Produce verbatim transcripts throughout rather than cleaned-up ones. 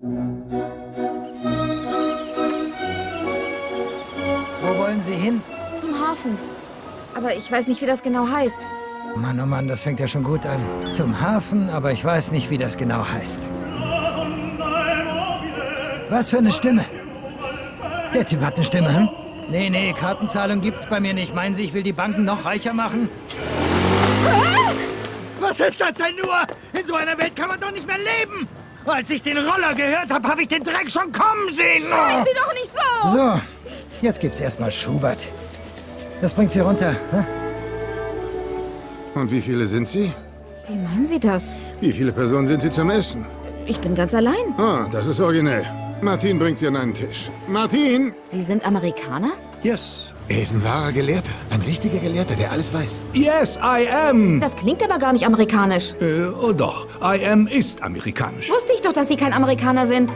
Wo wollen Sie hin? Zum Hafen. Aber ich weiß nicht, wie das genau heißt. Mann, oh Mann, das fängt ja schon gut an. Zum Hafen, aber ich weiß nicht, wie das genau heißt. Was für eine Stimme? Der Typ hat eine Stimme, hm? Nee, nee, Kartenzahlung gibt's bei mir nicht. Meinen Sie, ich will die Banken noch reicher machen? Ah! Was ist das denn nur? In so einer Welt kann man doch nicht mehr leben! Als ich den Roller gehört habe, habe ich den Dreck schon kommen sehen! Schreien Sie doch nicht so! So, jetzt gibt's erstmal Schubert. Das bringt Sie runter, hm? Und wie viele sind Sie? Wie meinen Sie das? Wie viele Personen sind Sie zum Essen? Ich bin ganz allein. Ah, das ist originell. Martin bringt Sie an einen Tisch. Martin! Sie sind Amerikaner? Yes. Er ist ein wahrer Gelehrter. Ein richtiger Gelehrter, der alles weiß. Yes, I am. Das klingt aber gar nicht amerikanisch. Äh, oh doch. I am ist amerikanisch. Wusste ich doch, dass Sie kein Amerikaner sind.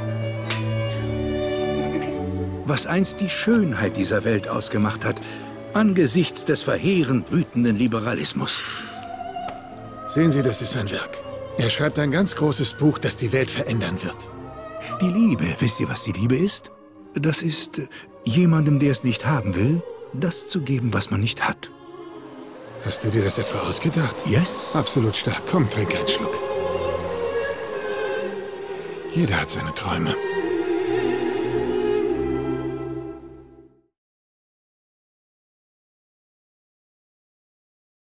Was einst die Schönheit dieser Welt ausgemacht hat, angesichts des verheerend wütenden Liberalismus. Sehen Sie, das ist sein Werk. Er schreibt ein ganz großes Buch, das die Welt verändern wird. Die Liebe, wisst ihr, was die Liebe ist? Das ist, äh, jemandem, der es nicht haben will, das zu geben, was man nicht hat. Hast du dir das etwa ausgedacht? Yes? Absolut stark. Komm, trink einen Schluck. Jeder hat seine Träume.